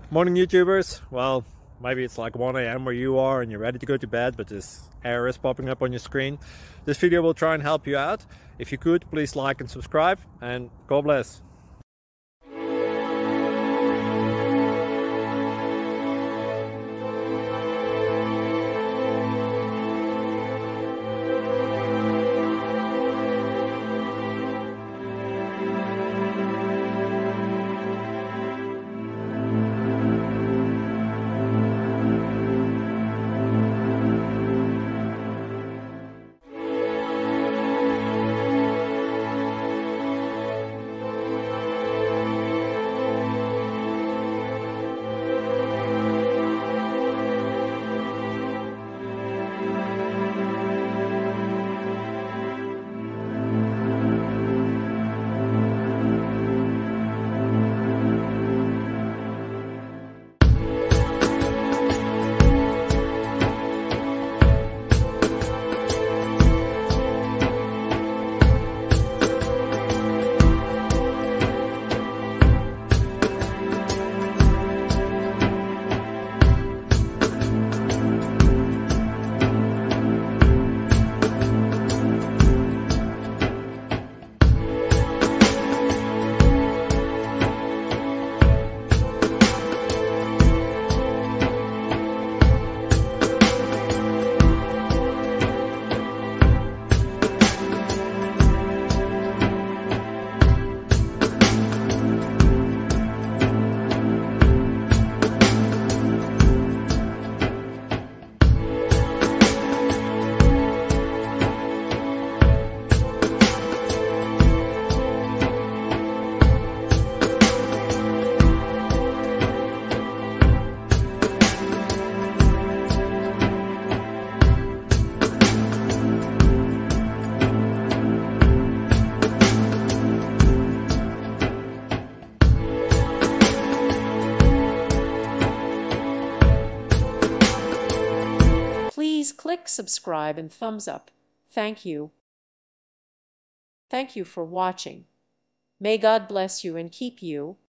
Morning YouTubers. Well, maybe it's like 1 a.m. where you are and you're ready to go to bed, but this error is popping up on your screen. This video will try and help you out. If you could, please like and subscribe, and God bless. Please click subscribe and thumbs up. Thank you. Thank you for watching. May God bless you and keep you.